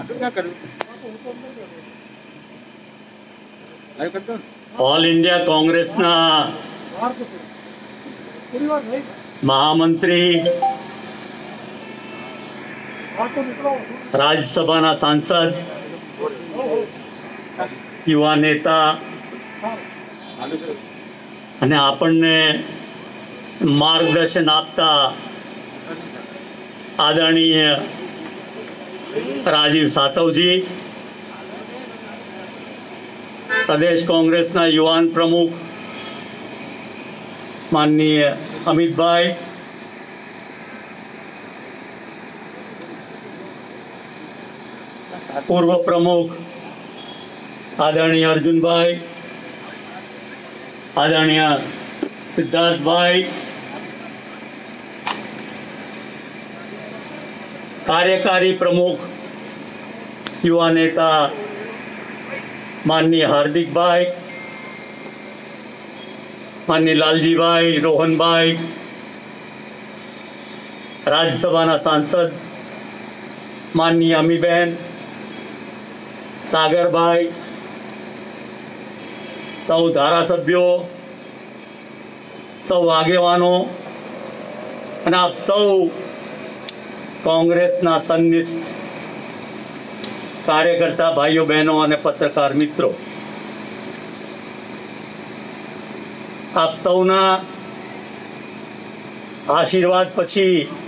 All India Congress महामंत्री राज्यसभा सांसद युवा नेता અને આપણને માર્ગદર્શન આપતા આદરણીય રાજીવ સાતવજી, प्रदेश कांग्रेसना युवान प्रमुख माननीय अमित भाई, पूर्व प्रमुख आदरणीय अर्जुन भाई, आदरणीय सिद्धार्थ भाई, कार्यकारी प्रमुख युवा नेता माननीय हार्दिक भाई, माननीय लालजी भाई, रोहन भाई, राज्यसभा सांसद माननीय अमीबेन, सागर भाई, सौ धारासभ्यों, सौ आगेवानों અને આપ સૌ કોંગ્રેસના સન્નિષ્ઠ कार्यकर्ता भाईओ बहनों और पत्रकार मित्रों, आप सौना आशीर्वाद पछी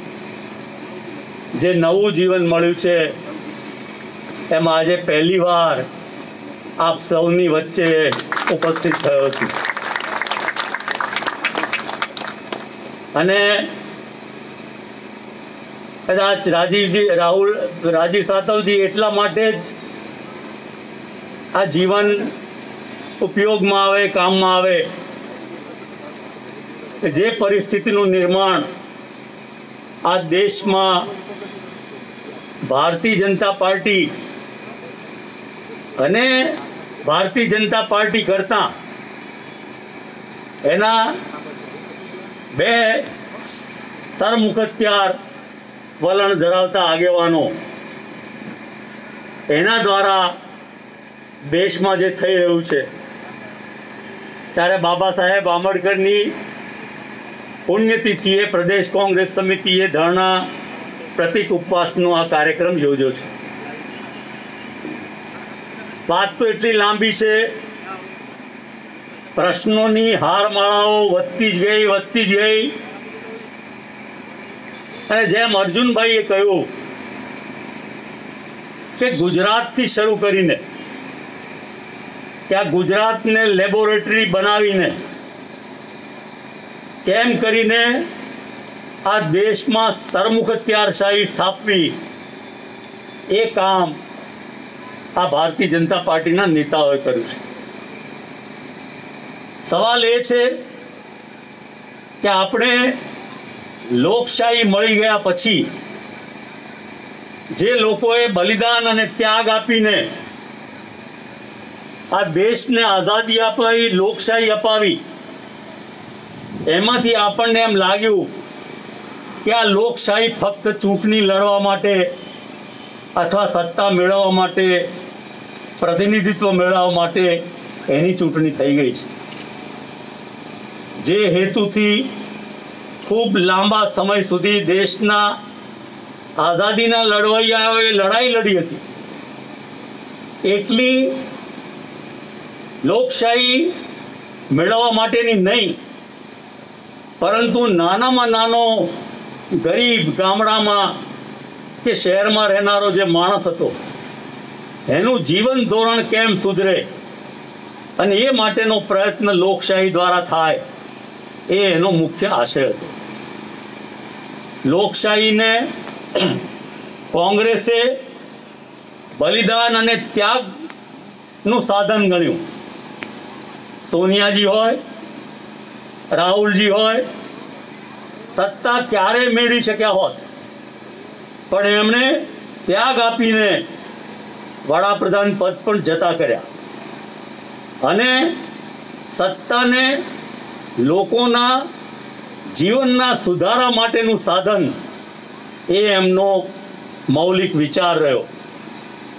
जे नवुं जीवन मळ्युं छे एम आज पहली बार आप सौनी वच्चे उपस्थित थयो छुं अने कदाच राजीव सातवजी एटला माटे ज आ जीवन उपयोग में आवे, काम में आवे, जे परिस्थितिनुं निर्माण आ देश में भारतीय जनता पार्टी अने भारतीय जनता पार्टी करता एना बे सरमुखत्यार वलण धरावता आगेवानो एना द्वारा देश में जे थई रह्युं छे त्यारे बाबा साहेब आंबेडकरनी पुण्यतिथिए प्रदेश कांग्रेस समितिए धरना प्रतीक उपवासनो आ कार्यक्रम योज्यो छे। बात तो एटली लांबी छे, प्रश्नोनी हारमाळाओ वधती ज गई અને જેમ અર્જુનભાઈએ કહ્યું કે ગુજરાતથી શરૂ કરીને ત્યાં ગુજરાતને લેબોરેટરી બનાવીને કેમ કરીને આ દેશમાં સરમુખત્યારશાહી સ્થાપવી એ કામ આ ભારતીય જનતા પાર્ટીના નેતાઓએ કર્યું છે। સવાલ એ છે કે આપણે लोकशाही मळी गया पछी जे लोकोए बलिदान अने त्याग आपीने आ देशने आजादी अपावी, लोकशाही अपावी, एमांथी आपणने एम लाग्युं कि आ लोकशाही फक्त चूंटणी लड़वा माटे अथवा सत्ता मेळववा माटे, प्रतिनिधित्व मेळववा माटे एनी चूंटणी थई गई छे। जे हेतुथी खूब लांबा समय सुधी देशना आजादीना लड़वैयाओए लड़ाई लड़ी हती एटली लोकशाही मेळववा माटेनी नहीं, परंतु नानामां नानो गरीब गामडामां के शहेरमां रहेनारो जे माणस हतो एनुं जीवन धोरण केम सुधरे अने ए माटेनो प्रयत्न लोकशाही द्वारा थाय ए एनो मुख्य आशय हतो। लोकशाही ने कांग्रेसे बलिदान अने त्याग नु साधन गण्यु। सोनियाजी होय, राहुलजी होय, सत्ता क्यारे मेळवी शक्या होत पण एमणे त्याग आपीने वडाप्रधान पद पण जता कर्या अने सत्ताने लोकोना जीवनना सुधारा माटेनु साधन ए एमनो मौलिक विचार रह्यो।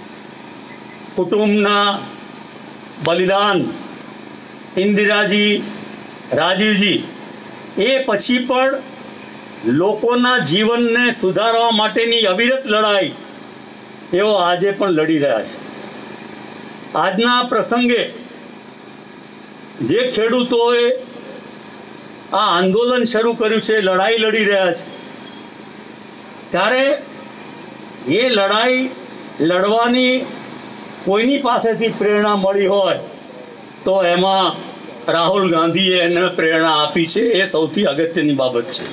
કુટુંબના બલિદાન, ઇન્દિરાજી, રાજીવજી, એ પછી પણ લોકોના જીવનને સુધારવા માટેની અવિરત લડાઈ એઓ આજે પણ લડી રહ્યા છે. આજના પ્રસંગે જે ખેડૂતોએ આ આંદોલન શરૂ કર્યું છે, લડાઈ લડી રહ્યા છે, ત્યારે એ લડાઈ લડવાની કોઈની પાસેથી પ્રેરણા મળી હોય તો એમાં રાહુલ ગાંધીએ એને પ્રેરણા આપી છે. એ સૌથી અગત્યની બાબત છે.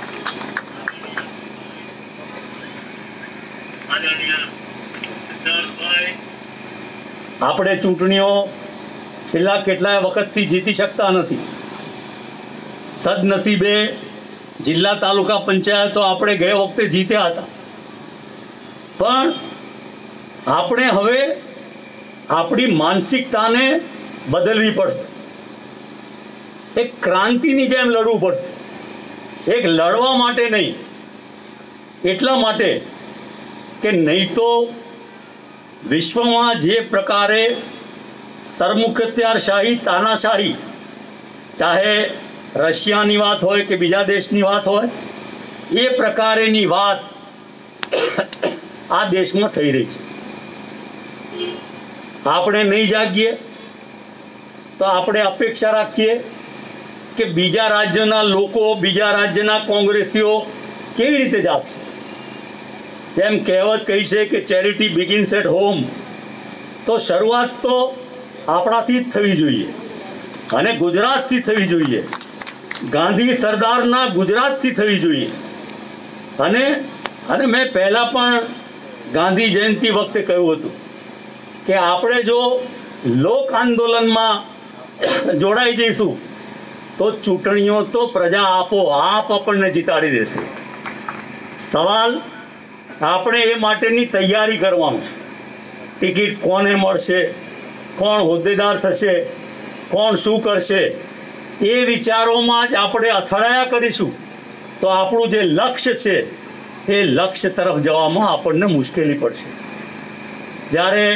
આપણે ચૂંટણીઓ છેલ્લા કેટલાય વખતથી જીતી શકતા નથી. સદનસીબે જિલ્લા તાલુકા પંચાયતો આપણે ગયા વખતે જીત્યા હતા, પણ આપણે હવે આપણી માનસિકતાને બદલવી પડશે. એક ક્રાંતિની જેમ લડવું પડશે. એક લડવા માટે નહીં, એટલા માટે કે નહીં તો વિશ્વમાં જે પ્રકારે સરમુખત્યારશાહી, તાનાશાહી, ચાહે રશિયાની વાત હોય કે બીજા દેશની વાત હોય, એ પ્રકારેની વાત આ દેશમાં થઈ રહી છે. આપણે નહીં જાગીએ તો આપણે અપેક્ષા રાખીએ કે બીજા રાજ્યના લોકો, બીજા રાજ્યના કોંગ્રેસીઓ કેવી રીતે જાગશે. જેમ કહેવત કહી છે કે ચેરિટી બિગિન્સ એટ હોમ, તો શરૂઆત તો આપણાથી જ થવી જોઈએ અને ગુજરાતથી થવી જોઈએ. ગાંધી સરદારના ગુજરાતથી થવી જોઈએ. અને મેં પહેલાં પણ ગાંધી જયંતિ વખતે કહ્યું હતું કે આપણે જો લોક આંદોલનમાં જોડાઈ જઈશું તો ચૂંટણીઓ તો પ્રજા આપોઆપ આપણને જીતાડી દેશે. સવાલ આપણે એ માટેની તૈયારી કરવાનું છે. ટિકિટ કોને મળશે, કોણ હોદ્દેદાર થશે, કોણ શું કરશે, એ વિચારોમાં જ આપણે અથડાયા કરીશું તો આપણું જે લક્ષ્ય છે એ લક્ષ્ય તરફ જવામાં આપણને મુશ્કેલી પડશે. જ્યારે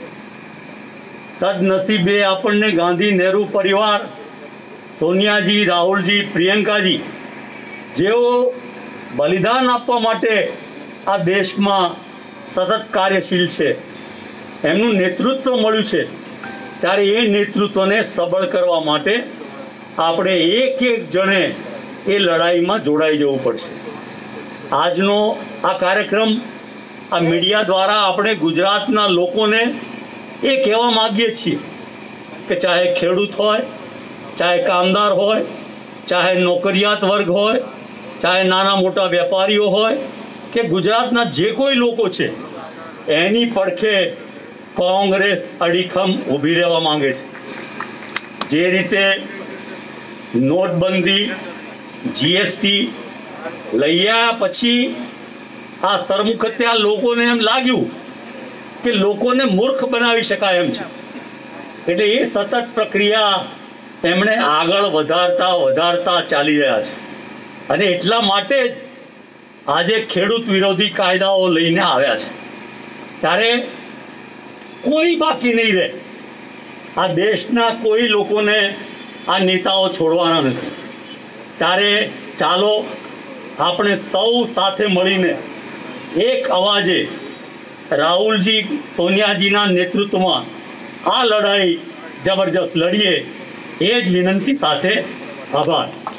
સદનસીબે આપણને ગાંધી નહેરુ પરિવાર, સોનિયાજી, રાહુલજી, પ્રિયંકાજી જેઓ બલિદાન આપવા માટે આ દેશમાં સતત કાર્યશીલ છે, એમનું નેતૃત્વ મળ્યું છે, ત્યારે એ નેતૃત્વને સબળ કરવા માટે આપણે એક જણે એ લડાઈમાં જોડાઈ જવું પડશે. આજનો આ કાર્યક્રમ, આ મીડિયા દ્વારા આપણે ગુજરાતના લોકોને એ કહેવા માગીએ છીએ કે ચાહે ખેડૂત હોય, ચાહે કામદાર હોય, ચાહે નોકરિયાત વર્ગ હોય, ચાહે નાના મોટા વેપારીઓ હોય કે ગુજરાતના જે કોઈ લોકો છે, એની પડખે કોંગ્રેસ અડીખમ ઊભી રહેવા માંગે છે. જે રીતે નોટબંધી, જીએસટી લઈ આવ્યા પછી આ સરમુખત્યાર લોકોને એમ લાગ્યું કે લોકોને મૂર્ખ બનાવી શકાય એમ છે, એટલે એ સતત પ્રક્રિયા એમણે આગળ વધારતા ચાલી રહ્યા છે. અને એટલા માટે જ આજે ખેડૂત વિરોધી કાયદાઓ લઈને આવ્યા છે. ત્યારે કોઈ બાકી નહીં રહે. આ દેશના કોઈ લોકોને આ નેતાઓ છોડવાના નથી. ત્યારે ચાલો આપણે સૌ સાથે મળીને એક અવાજે રાહુલજી, સોનિયાજીના નેતૃત્વમાં આ લડાઈ જબરજસ્ત લડીએ. એ જ વિનંતી સાથે આભાર.